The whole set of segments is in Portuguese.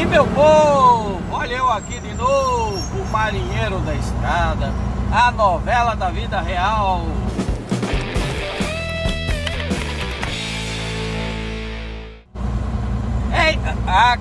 meu povo, olha eu aqui de novo, o marinheiro da estrada, a novela da vida real. Eita,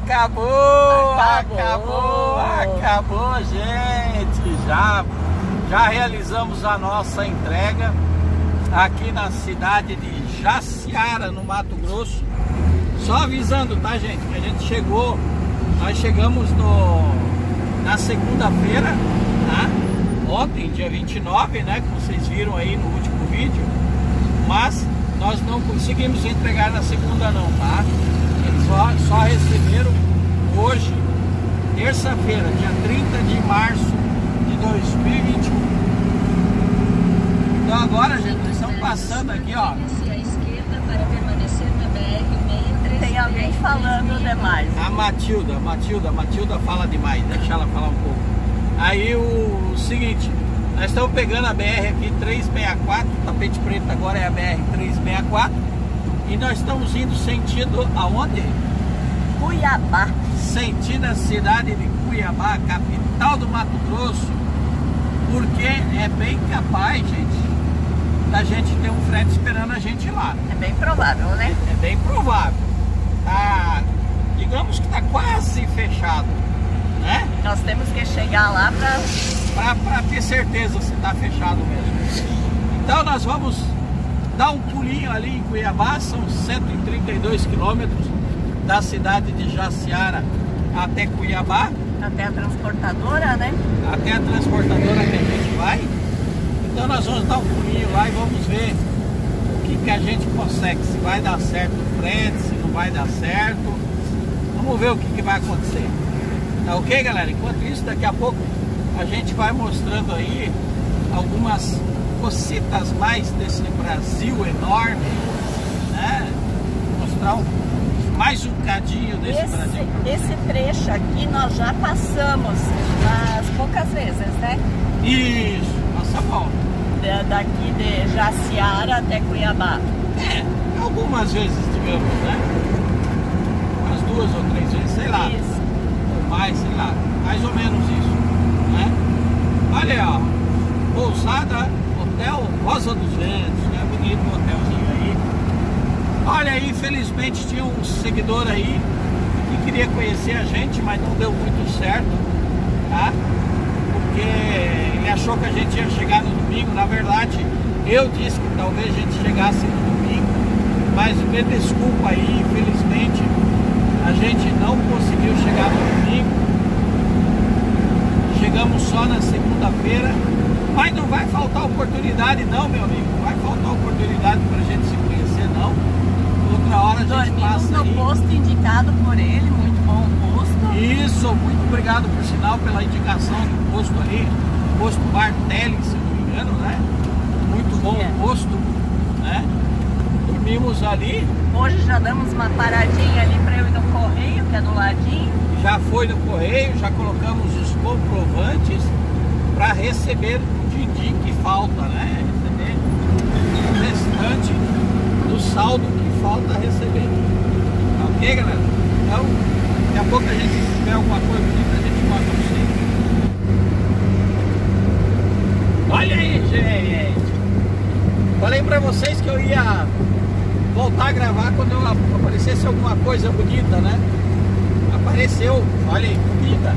acabou, gente, já realizamos a nossa entrega aqui na cidade de Jaciara, no Mato Grosso. Só avisando, tá, gente, que a gente chegou, nós chegamos na segunda-feira, tá? Ontem, dia 29, né, que vocês viram aí no último vídeo, mas nós não conseguimos entregar na segunda não, tá? Eles só receberam hoje, terça-feira, dia 30 de março de 2021. Então agora, gente, nós estamos passando aqui, ó. Tem alguém falando demais. A Matilda fala demais, deixa ela falar um pouco. Aí o seguinte, nós estamos pegando a BR aqui 364, Tapete Preto agora é a BR 364. E nós estamos indo sentido aonde? Cuiabá. Sentido a cidade de Cuiabá, capital do Mato Grosso. Porque é bem capaz, gente, da gente ter um frete esperando a gente lá. É bem provável, né? É bem provável. Tá, digamos que está quase fechado, né? Nós temos que chegar lá para ter certeza se está fechado mesmo. Então nós vamos dar um pulinho ali em Cuiabá, são 132 quilômetros da cidade de Jaciara até Cuiabá. Até a transportadora, né? Até a transportadora que a gente vai. Então nós vamos dar um pulinho lá e vamos ver o que a gente consegue, se vai dar certo o frete, se não vai dar certo. Vamos ver o que vai acontecer. Tá ok, galera? Enquanto isso, daqui a pouco a gente vai mostrando aí algumas cositas mais desse Brasil enorme, né? Mostrar mais um cadinho desse Brasil. Esse trecho aqui nós já passamos, mas poucas vezes, né? Isso, nossa volta. Daqui de Jaciara até Cuiabá. Algumas vezes, digamos, né? Umas 2 ou 3 vezes, sei lá. Isso. Ou mais, sei lá. Mais ou menos isso, né? Olha aí, ó. Pousada Hotel Rosa dos Ventos, né? Bonito hotelzinho aí. Olha aí, infelizmente tinha um seguidor aí que queria conhecer a gente, mas não deu muito certo, tá? Porque ele achou que a gente ia chegar no domingo. Na verdade, eu disse que talvez a gente chegasse no domingo, mas me desculpa aí, infelizmente a gente não conseguiu chegar no domingo. Chegamos só na segunda-feira, mas não vai faltar oportunidade não, meu amigo. Não vai faltar oportunidade pra gente se conhecer não. Outra hora a gente passa no aí. Posto indicado por ele, muito bom o posto. Isso, muito obrigado por sinal pela indicação do posto ali, posto Bartelli, se não me engano, né? Muito bom o posto, né? Dormimos ali. Hoje já damos uma paradinha ali para eu ir no correio, que é do ladinho. Já foi no correio, já colocamos os comprovantes para receber o din-din que falta, né? Receber o restante do saldo que falta receber. Tá ok, galera? Então, daqui a pouco a gente, se tiver alguma coisa bonita, a gente mostra pra vocês. Olha aí, gente! Falei pra vocês que eu ia voltar a gravar quando aparecesse alguma coisa bonita, né? Apareceu, olha aí, bonita.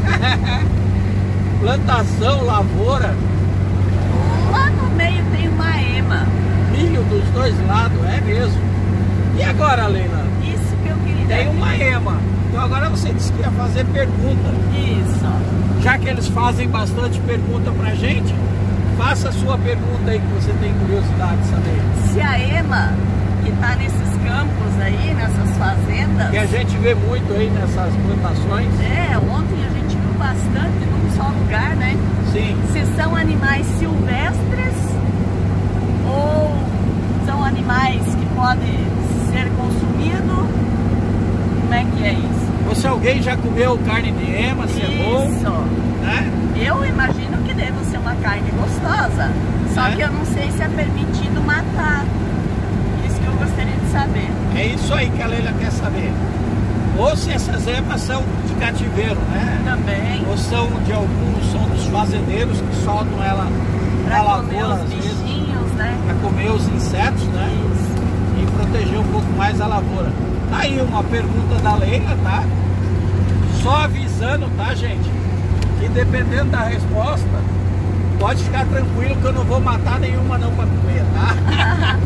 Plantação, lavoura. Lá no meio tem uma ema. Milho dos dois lados, é mesmo. E agora, Leila? Isso que eu queria. Tem uma ema. Então agora você disse que ia fazer pergunta. Isso. Já que eles fazem bastante pergunta pra gente, faça a sua pergunta aí que você tem curiosidade de saber. Se a ema que tá nesses campos aí, nessas fazendas... Que a gente vê muito aí nessas plantações. Ontem a gente viu bastante num só lugar, né? Sim. Se são animais silvestres ou são animais que podem ser consumidos, como é que é isso? Ou se alguém já comeu carne de ema, se é bom, né? Eu imagino que deve ser uma carne gostosa, só que eu não sei se é permitido matar. Isso que eu gostaria de saber. É isso aí que a Leila quer saber. Ou se essas ébats são de cativeiro, né? Também. Ou são de alguns, são dos fazendeiros que soltam ela na lavoura, às vezes, bichinhos, né? para comer os insetos, né? Isso. E proteger um pouco mais a lavoura. Tá aí uma pergunta da Leila, tá? Só avisando, tá, gente? Que dependendo da resposta, pode ficar tranquilo que eu não vou matar nenhuma não para comer, tá?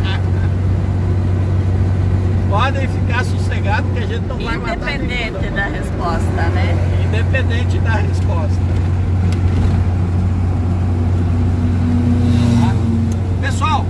Podem ficar sossegados que a gente não vai matar nenhuma. Independente da resposta, né? Independente da resposta. Tá? Pessoal,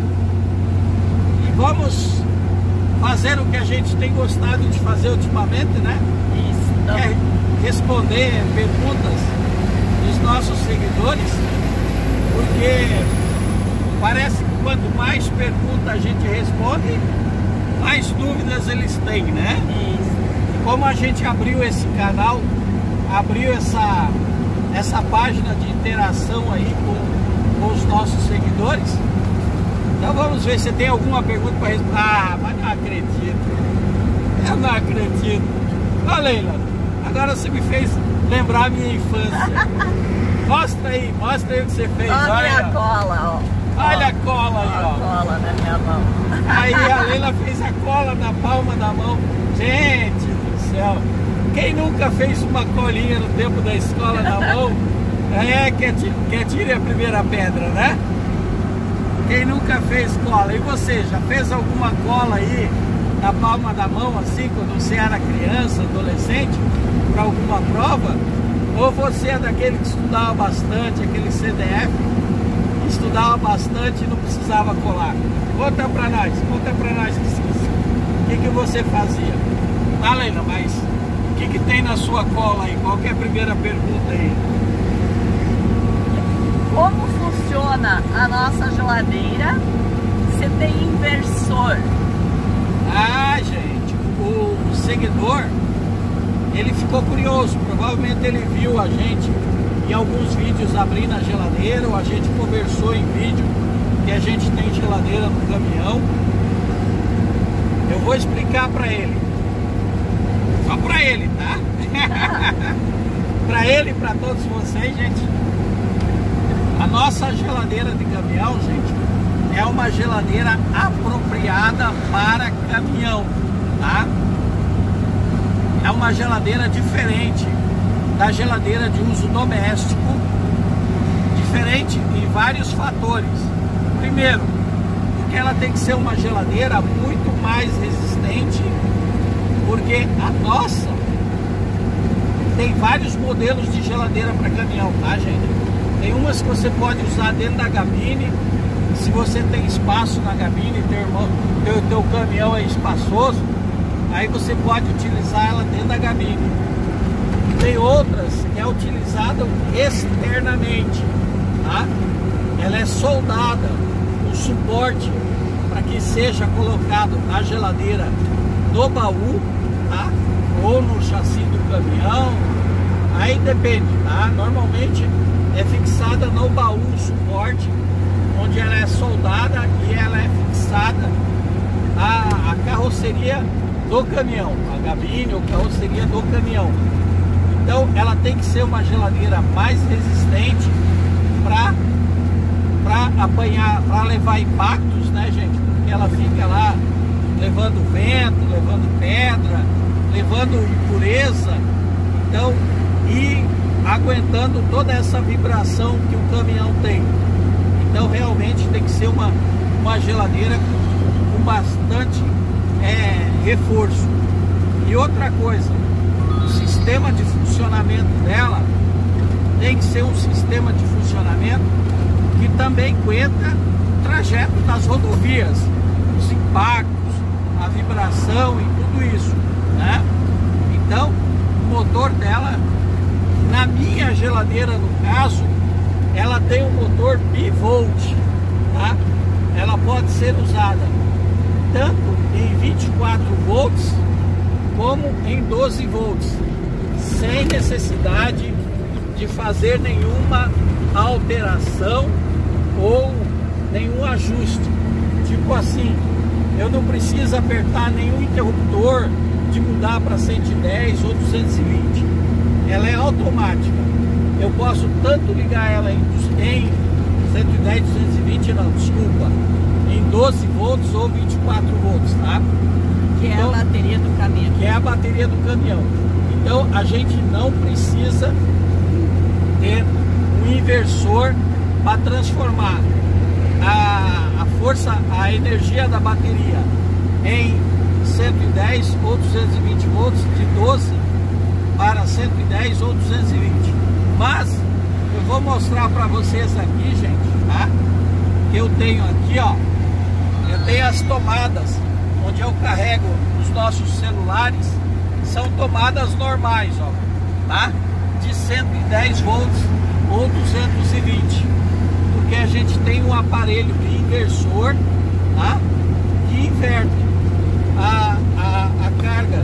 e vamos fazer o que a gente tem gostado de fazer ultimamente, né? Isso. Então, Que é responder perguntas dos nossos seguidores, porque parece que quanto mais perguntas a gente responde, mais dúvidas eles têm, né? isso. Como a gente abriu esse canal, abriu essa página de interação aí com os nossos seguidores, então vamos ver se tem alguma pergunta para responder. Ah, mas não acredito. Eu não acredito. Ó, Leila, agora você me fez lembrar a minha infância. Mostra aí o que você fez. Olha a minha ó. cola, ó. Olha a cola aí, A ó. cola na minha mão. Aí a Leila fez a cola na palma da mão. Gente do céu, quem nunca fez uma colinha no tempo da escola na mão, que tire a primeira pedra, né? Quem nunca fez cola? E você, já fez alguma cola aí na palma da mão, assim, quando você era criança, adolescente, para alguma prova? Ou você é daquele que estudava bastante, aquele CDF, estudava bastante e não precisava colar? Conta pra nós o que você fazia. Ah, Leila, mas o que tem na sua cola aí? Qual que é a primeira pergunta aí? Como funciona a nossa geladeira? Você tem inversor? Ah, gente, o seguidor, ele ficou curioso, provavelmente ele viu a gente em alguns vídeos abrindo a geladeira, ou a gente conversou em vídeo que a gente tem geladeira no caminhão. Eu vou explicar para ele, só para ele, tá? Para ele e para todos vocês, gente. A nossa geladeira de caminhão, gente, é uma geladeira apropriada para caminhão, tá? É uma geladeira diferente da geladeira de uso doméstico, diferente em vários fatores. Primeiro, porque ela tem que ser uma geladeira muito mais resistente, porque a nossa tem vários modelos de geladeira para caminhão, tá, gente? Tem umas que você pode usar dentro da cabine, se você tem espaço na cabine, teu caminhão é espaçoso, aí você pode utilizar ela dentro da cabine. Tem outras que é utilizada externamente, tá? Ela é soldada, o suporte para que seja colocado a geladeira no baú, tá? Ou no chassi do caminhão, aí depende, tá? Normalmente é fixada no baú o suporte, onde ela é soldada e ela é fixada a carroceria do caminhão, a cabine ou carroceria do caminhão. Então ela tem que ser uma geladeira mais resistente para apanhar, para levar impactos, né, gente? Porque ela fica lá levando vento, levando pedra, levando impureza, então, e aguentando toda essa vibração que o caminhão tem. Então realmente tem que ser uma geladeira com bastante reforço. E outra coisa, o sistema de funcionamento dela tem que ser um sistema de funcionamento que também aguenta o trajeto das rodovias, os impactos, a vibração e tudo isso, né? Então o motor dela, na minha geladeira no caso, ela tem um motor bivolt, tá? Ela pode ser usada tanto em 24 volts como em 12 volts, sem necessidade de fazer nenhuma alteração ou nenhum ajuste. Tipo assim, eu não preciso apertar nenhum interruptor, de mudar para 110 ou 220. Ela é automática. Eu posso tanto ligar ela em 110, 220, não, desculpa, em 12 volts ou 24 volts, tá? Que é a bateria do caminhão. Que é a bateria do caminhão. Então a gente não precisa ter um inversor para transformar a força, a energia da bateria em 110 ou 220 volts, de 12 para 110 ou 220. Mas eu vou mostrar para vocês aqui, gente, tá? Eu tenho aqui, ó, eu tenho as tomadas onde eu carrego os nossos celulares. São tomadas normais, ó, tá? De 110 volts ou 220, porque a gente tem um aparelho de inversor, tá? Que inverte a carga,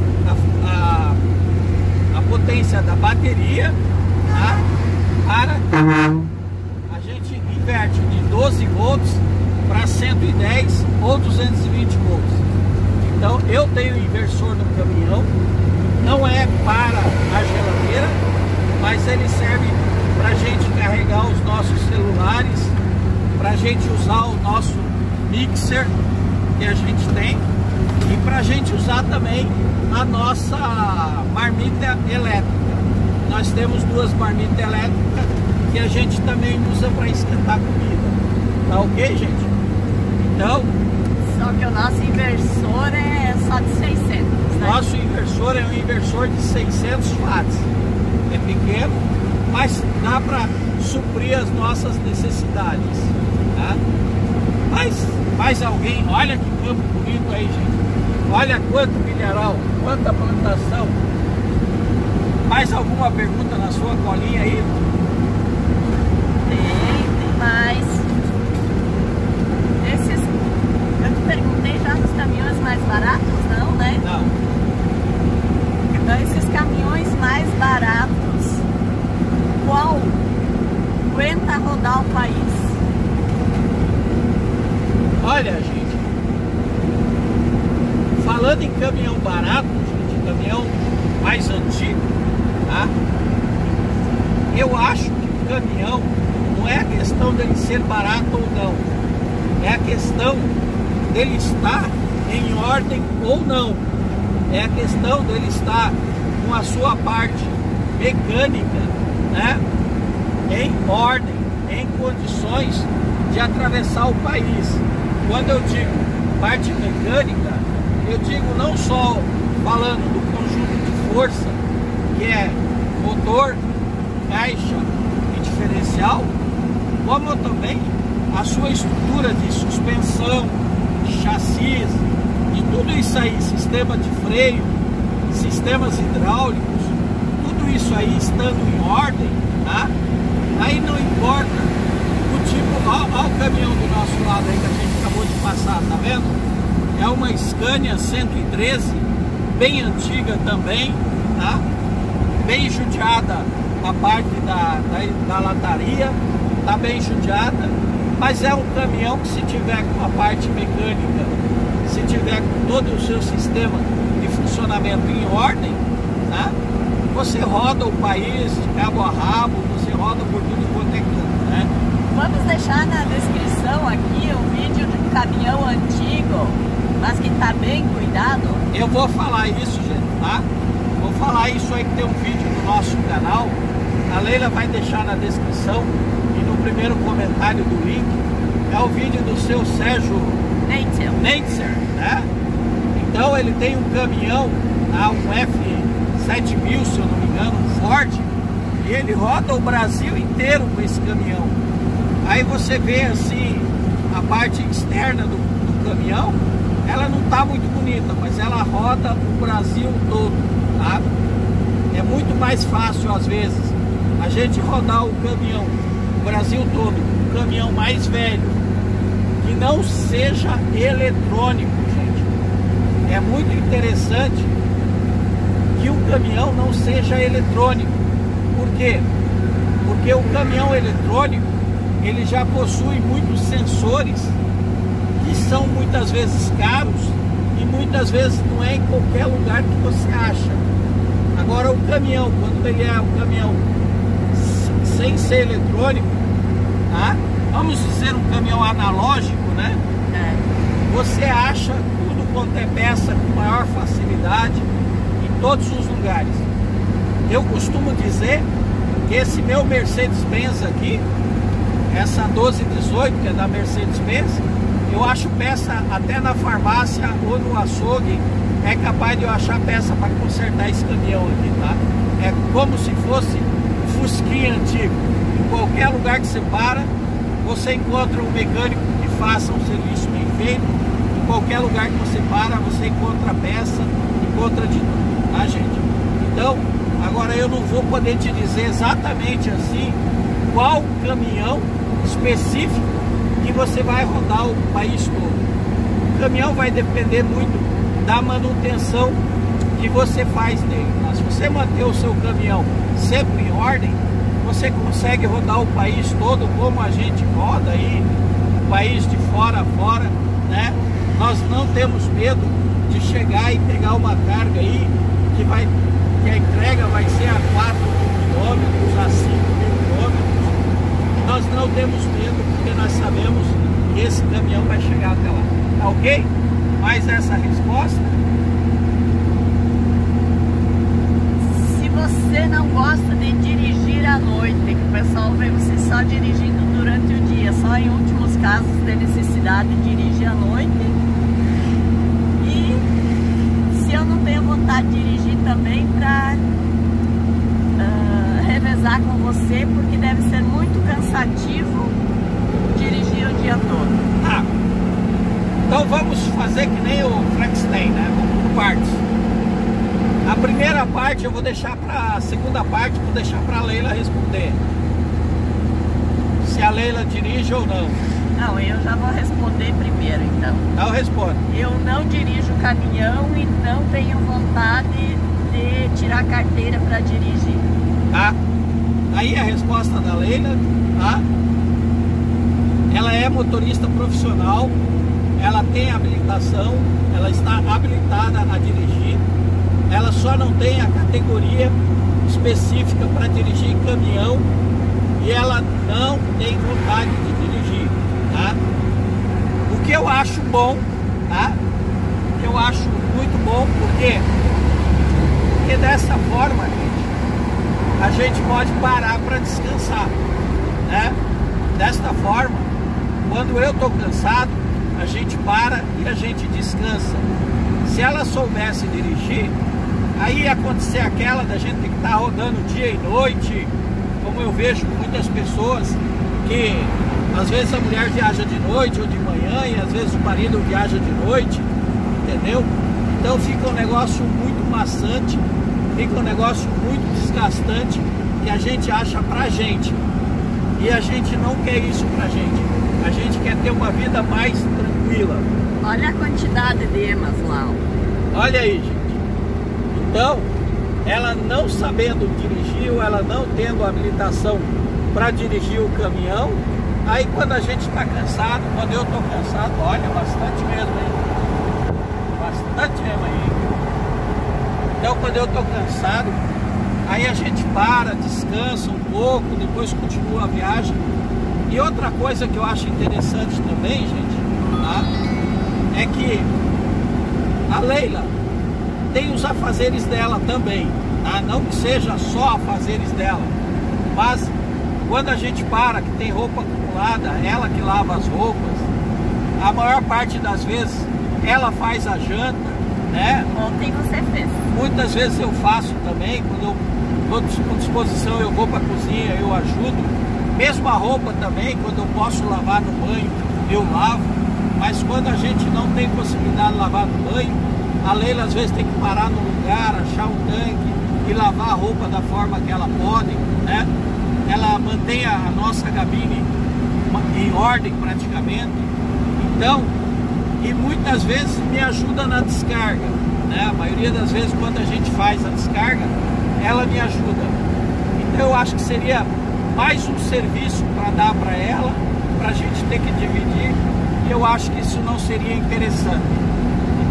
a potência da bateria, tá? Para a gente inverte de 12 volts para 110 ou 220 volts. Então eu tenho inversor no caminhão, não é para a geladeira, mas ele serve para a gente carregar os nossos celulares, para a gente usar o nosso mixer que a gente tem e para a gente usar também a nossa marmita elétrica. Nós temos duas marmitas elétricas que a gente também usa para esquentar comida. Tá ok, gente? Então, só que o nosso inversor é só de 600, né? Nosso inversor é um inversor de 600 watts. É pequeno, mas dá para suprir as nossas necessidades, tá? Mas mais alguém, olha que campo bonito aí, gente. Olha quanto milharal, quanta plantação. Mais alguma pergunta na sua colinha aí? Tem mais. Eu te perguntei já dos caminhões mais baratos, não, né? Não. Então esses caminhões mais baratos, qual aguenta rodar o país? Olha, gente, falando em caminhão barato, gente, caminhão mais antigo, tá? Eu acho que o caminhão não é a questão dele ser barato ou não, é a questão dele estar em ordem ou não, é a questão dele estar com a sua parte mecânica, né, em ordem, em condições de atravessar o país. Quando eu digo parte mecânica, eu digo não só falando do conjunto de força, que é motor, caixa e diferencial, como também a sua estrutura de suspensão, de chassis, de tudo isso aí, sistema de freio, sistemas hidráulicos, tudo isso aí estando em ordem, tá? Aí não importa o tipo, ó o caminhão do nosso lado aí que a gente acabou de passar, tá vendo? É uma Scania 113, bem antiga também, tá? Bem judiada a parte da lataria, tá bem judiada, mas é um caminhão que, se tiver com a parte mecânica, se tiver com todo o seu sistema de funcionamento em ordem, tá? Você roda o país de cabo a rabo, você roda por tudo quanto é canto, né? Vamos deixar na descrição aqui o vídeo de um caminhão antigo, mas que está bem cuidado. Eu vou falar isso, gente, tá? Vou falar isso aí, que tem um vídeo no nosso canal. A Leila vai deixar na descrição e no primeiro comentário do link. É o vídeo do seu Sérgio Neitzer, né? Então ele tem um caminhão, tá? Um F7000, se eu não me engano, um Ford, e ele roda o Brasil inteiro com esse caminhão. Aí você vê assim a parte externa do caminhão, ela não tá muito bonita, mas ela roda o Brasil todo, tá? É muito mais fácil às vezes a gente rodar o caminhão, o Brasil todo, um caminhão mais velho, que não seja eletrônico, gente. É muito interessante que o caminhão não seja eletrônico. Por quê? Porque o caminhão eletrônico, ele já possui muitos sensores que são muitas vezes caros e muitas vezes não é em qualquer lugar que você acha. Agora o caminhão, quando ele é um caminhão sem ser eletrônico, tá? Vamos dizer um caminhão analógico, né? Você acha tudo quanto é peça com maior facilidade em todos os lugares. Eu costumo dizer que esse meu Mercedes-Benz aqui, essa 1218, que é da Mercedes-Benz, eu acho peça até na farmácia ou no açougue, é capaz de eu achar peça para consertar esse caminhão aqui, tá? É como se fosse um Fusquinha antigo. Em qualquer lugar que você para, você encontra um mecânico que faça um serviço bem feito. Em qualquer lugar que você para, você encontra peça, encontra de tudo, tá, gente? Então, agora eu não vou poder te dizer exatamente assim qual caminhão específico que você vai rodar o país todo. O caminhão vai depender muito da manutenção que você faz nele. Mas se você manter o seu caminhão sempre em ordem, você consegue rodar o país todo como a gente roda aí, o país de fora a fora, né? Nós não temos medo de chegar e pegar uma carga aí que a entrega vai ser a 4 quilômetros, a 5 quilômetros. Nós não temos medo porque nós sabemos que esse caminhão vai chegar até lá. Tá ok? Mais essa resposta? Se você não gosta de dirigir à noite, que o pessoal vê você só dirigindo durante o dia, só em últimos casos tem necessidade de dirigir à noite. E se eu não tenho vontade de dirigir também para revezar com você, porque deve ser muito cansativo dirigir o dia todo. Então vamos fazer que nem o Frankenstein, né? Vamos por partes. A primeira parte eu vou deixar para a segunda parte, vou deixar para a Leila responder. Se a Leila dirige ou não. Não, eu já vou responder primeiro, então. Então responde. Eu não dirijo caminhão e não tenho vontade de tirar carteira para dirigir. Tá? Aí a resposta da Leila, tá? Ela é motorista profissional, ela tem habilitação, ela está habilitada a dirigir, ela só não tem a categoria específica para dirigir caminhão e ela não tem vontade de dirigir, tá? O que eu acho bom, tá? O que eu acho muito bom, porque dessa forma, a gente pode parar para descansar, né? Desta forma, quando eu tô cansado, a gente para e a gente descansa. Se ela soubesse dirigir, aí ia acontecer aquela da gente ter que estar rodando dia e noite, como eu vejo muitas pessoas que às vezes a mulher viaja de noite ou de manhã e às vezes o marido viaja de noite, entendeu? Então fica um negócio muito maçante, fica um negócio muito desgastante que a gente acha pra gente. E a gente não quer isso pra gente. A gente quer ter uma vida mais tranquila. Olha a quantidade de emas lá. Olha aí, gente. Então, ela não sabendo dirigir, ou ela não tendo habilitação para dirigir o caminhão, aí quando a gente está cansado, quando eu estou cansado, olha, bastante mesmo aí. Bastante mesmo aí. Então, quando eu estou cansado, aí a gente para, descansa um pouco, depois continua a viagem. E outra coisa que eu acho interessante também, gente, tá? É que a Leila tem os afazeres dela também, tá? Não que seja só afazeres dela, mas quando a gente para, que tem roupa acumulada, ela que lava as roupas, a maior parte das vezes ela faz a janta, né? Ontem você fez. Muitas vezes eu faço também, quando eu estou com disposição, eu vou para a cozinha, eu ajudo. Mesmo a roupa também, quando eu posso lavar no banho, eu lavo. Mas quando a gente não tem possibilidade de lavar no banho, a Leila às vezes tem que parar no lugar, achar um tanque e lavar a roupa da forma que ela pode, né? Ela mantém a nossa cabine em ordem praticamente. Então, e muitas vezes me ajuda na descarga, né? A maioria das vezes quando a gente faz a descarga, ela me ajuda. Então eu acho que seria mais um serviço para dar para ela, para a gente ter que dividir, e eu acho que isso não seria interessante.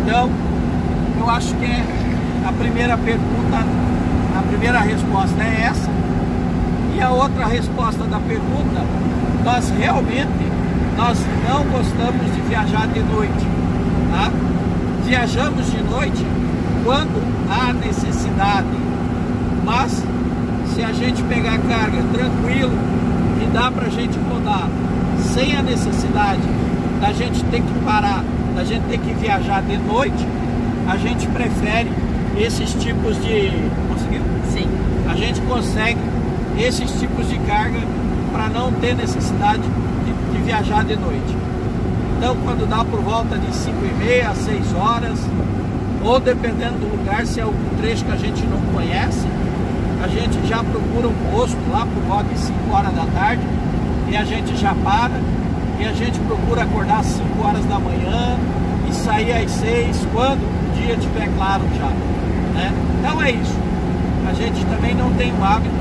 Então, eu acho que a primeira pergunta, a primeira resposta é essa. E a outra resposta da pergunta, nós não gostamos de viajar de noite, tá? Viajamos de noite quando há necessidade, mas se a gente pegar carga tranquilo, que dá pra gente rodar sem a necessidade da gente ter que parar, da gente ter que viajar de noite, a gente prefere esses tipos de... Conseguiu? Sim. A gente consegue esses tipos de carga para não ter necessidade de viajar de noite. Então, quando dá por volta de 5h30, 6 horas, ou dependendo do lugar, se é algum trecho que a gente não conhece, a gente já procura um posto lá por volta de 5 horas da tarde e a gente já para e a gente procura acordar às 5 horas da manhã e sair às 6 quando o dia estiver claro já, né? Então é isso. A gente também não tem o hábito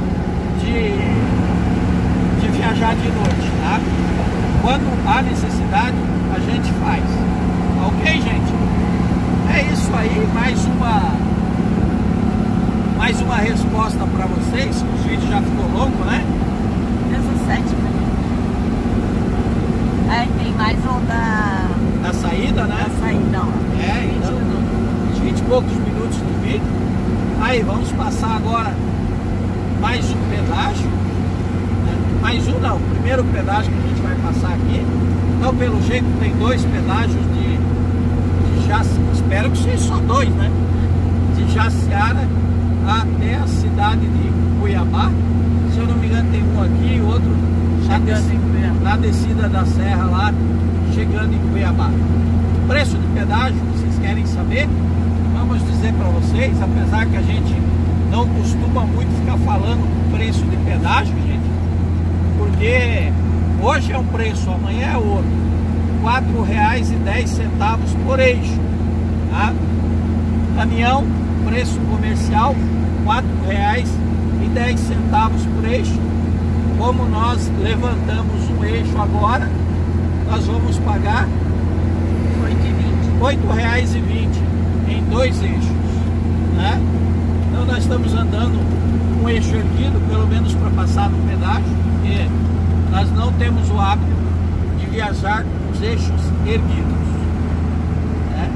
de viajar de noite, tá? Quando há necessidade, a gente faz. Ok, gente? É isso aí, mais uma resposta para vocês. O vídeo já ficou longo, né? 17 minutos. Aí tem mais um da saída, né? Da saída, ó. É, 20 então, minutos. 20 e poucos minutos do vídeo. Aí, vamos passar agora mais um pedágio. Né? Mais um não, o primeiro pedágio que a gente vai passar aqui. Então, pelo jeito, tem 2 pedágios de Jaciara. Espero que seja só 2, né? De Jaciara até a cidade de Cuiabá. Se eu não me engano, tem um aqui e outro na descida da serra lá, chegando em Cuiabá. Preço de pedágio, vocês querem saber? Vamos dizer para vocês, apesar que a gente não costuma muito ficar falando preço de pedágio, gente, porque hoje é um preço, amanhã é outro. R$ 4,10 por eixo, tá? Caminhão, preço comercial, R$ 4,10 por eixo. Como nós levantamos um eixo agora, nós vamos pagar R$ 8,20 em 2 eixos, né? Então nós estamos andando com um eixo erguido, pelo menos para passar no pedágio, porque nós não temos o hábito de viajar com os eixos erguidos, né?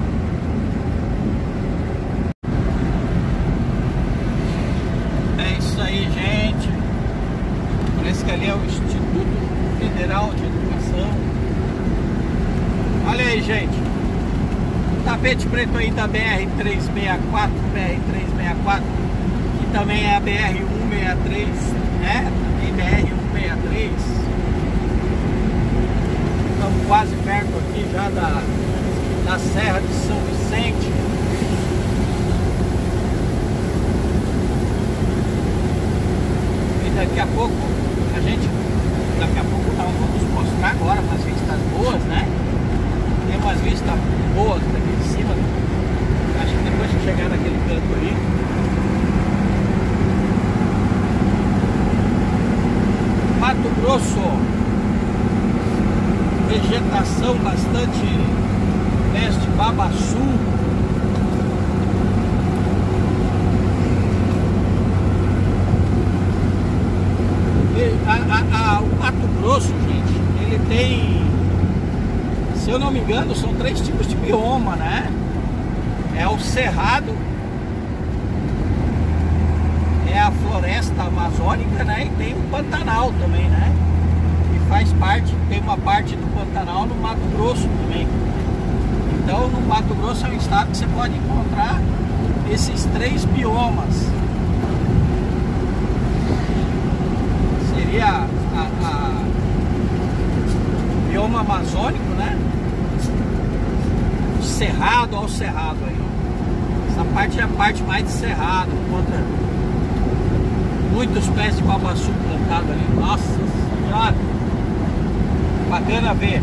É isso aí, gente. Parece que ali é o Instituto Federal de Educação. Olha aí, gente. Tapete preto aí da BR-364, que também é a BR-163, né? Tem BR-163. Estamos quase perto aqui já da Serra de São Vicente. E daqui a pouco nós vamos mostrar agora umas vistas boas, né? Tem umas vistas boas daqui de cima. Acho que depois de chegar naquele canto ali, Mato Grosso, vegetação bastante leste, Babaçu. O Mato Grosso, gente, ele tem, se eu não me engano, são 3 tipos de bioma, né? É o cerrado, é a floresta amazônica, né? E tem o Pantanal também, né? Que faz parte, tem uma parte do Pantanal no Mato Grosso também. Então, no Mato Grosso é um estado que você pode encontrar esses 3 biomas. Seria bioma amazônico, né? Cerrado ao cerrado aí. Essa parte é a parte mais de cerrado, encontra muitos pés de babaçu plantado ali. Nossa Senhora! Bacana ver.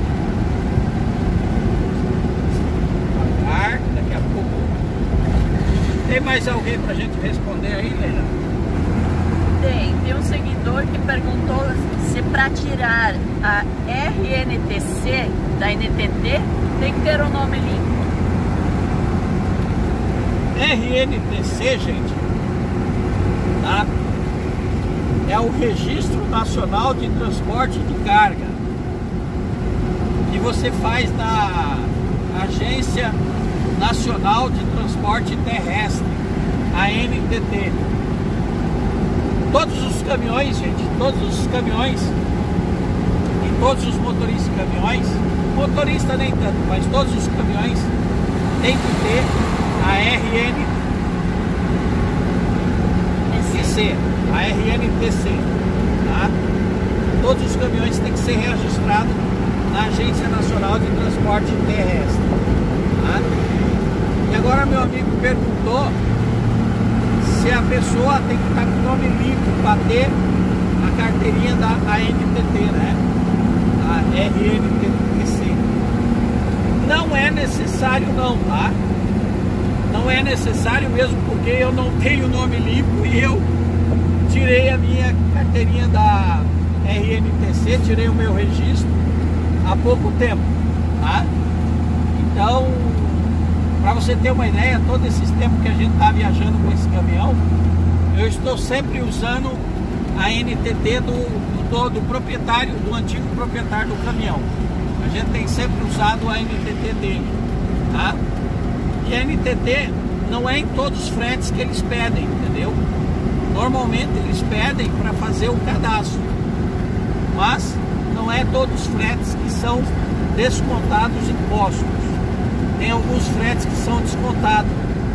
Daqui a pouco. Tem mais alguém pra gente responder aí, Leila? Tem um seguidor que perguntou se para tirar a RNTC da NTT tem que ter o nome limpo. RNTC, gente, tá? É o Registro Nacional de Transporte de Carga, que você faz na Agência Nacional de Transporte Terrestre, a ANTT. Todos os caminhões, gente, todos os caminhões e todos os motoristas de caminhões, motorista nem tanto, mas todos os caminhões tem que ter a RNTC, tá? Todos os caminhões têm que ser registrados na Agência Nacional de Transporte Terrestre, tá? E agora meu amigo perguntou se a pessoa tem que estar com o nome limpo para ter a carteirinha da ANTT, né? A RNTC. Não é necessário não, tá? Não é necessário mesmo, porque eu não tenho nome limpo e eu tirei a minha carteirinha da RNTC, tirei o meu registro há pouco tempo, tá? Então, para você ter uma ideia, todo esse tempo que a gente está viajando com esse caminhão, eu estou sempre usando a NTT do proprietário, do antigo proprietário do caminhão. A gente tem sempre usado a NTT dele, tá? E a NTT não é em todos os fretes que eles pedem, entendeu? Normalmente eles pedem para fazer o cadastro, mas não é todos os fretes que são descontados impostos. Tem alguns fretes que são descontados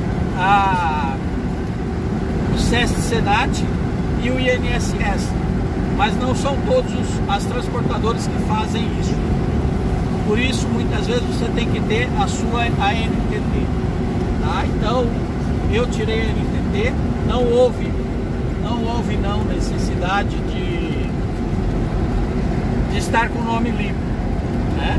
o SESC-SENAT e o INSS, mas não são todos as transportadoras que fazem isso. Por isso, muitas vezes você tem que ter a sua ANTT, tá? Então, eu tirei a ANTT, não houve necessidade de estar com o nome limpo, né?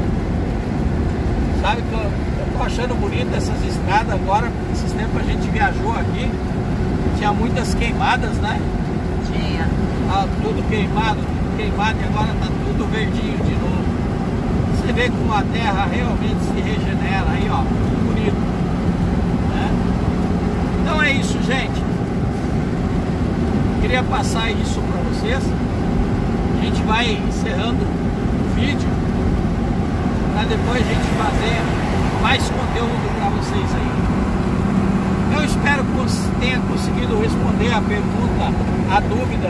Sabe que eu tô achando bonito essas estradas agora, porque esses tempos a gente viajou aqui, tinha muitas queimadas, né? Tinha. Tudo queimado, e agora tá tudo verdinho de novo. Você vê como a terra realmente se regenera aí, ó, muito bonito, né? Então é isso, gente. Queria passar isso para vocês. A gente vai encerrando o vídeo para depois a gente fazer mais conteúdo para vocês aí. Eu espero que tenha conseguido responder a pergunta, a dúvida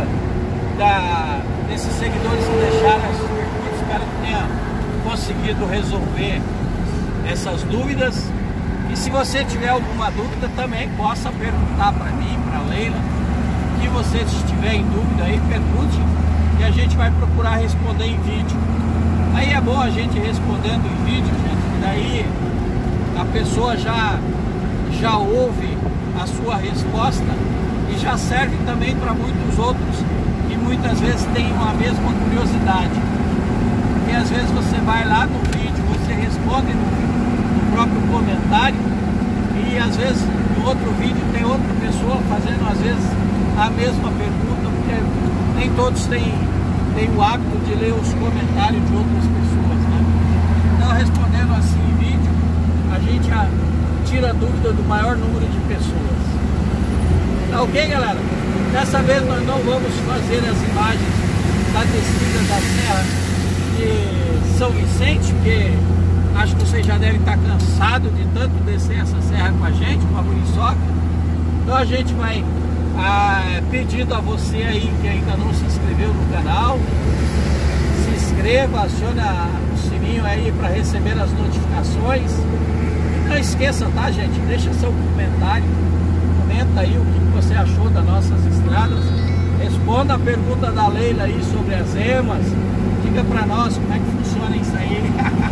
desses seguidores que deixaram as perguntas. Espero que tenha conseguido resolver essas dúvidas. E se você tiver alguma dúvida também, possa perguntar para mim, para a Leila. Que você estiver em dúvida aí, pergunte e a gente vai procurar responder em vídeo. Aí é bom a gente respondendo em vídeo, gente, que daí a pessoa já ouve a sua resposta e já serve também para muitos outros que muitas vezes têm a mesma curiosidade. Porque às vezes você vai lá no vídeo, você responde no próprio comentário e às vezes no outro vídeo tem outra pessoa fazendo às vezes a mesma pergunta, porque nem todos têm o hábito de ler os comentários de outras pessoas, né? Então, respondendo assim em vídeo, a gente tira a dúvida do maior número de pessoas. Tá ok, galera? Dessa vez nós não vamos fazer as imagens da descida da Serra de São Vicente, porque acho que vocês já devem estar cansados de tanto descer essa serra com a gente, com a Muriçoca. Então a gente vai pedindo a você aí que ainda não se inscreveu no canal, se inscreva, acione o sininho aí para receber as notificações. E não esqueça, tá, gente? Deixa seu comentário, comenta aí o que você achou das nossas estradas, responda a pergunta da Leila aí sobre as emas, diga para nós como é que funciona isso aí.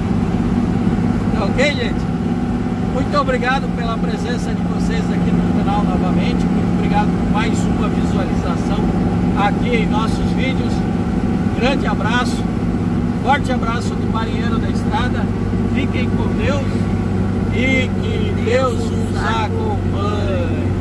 Tá ok, gente? Muito obrigado pela presença de vocês aqui no canal novamente. Muito obrigado por mais uma visualização aqui em nossos vídeos. Grande abraço, forte abraço do marinheiro da estrada. Fiquem com Deus e que Deus os acompanhe.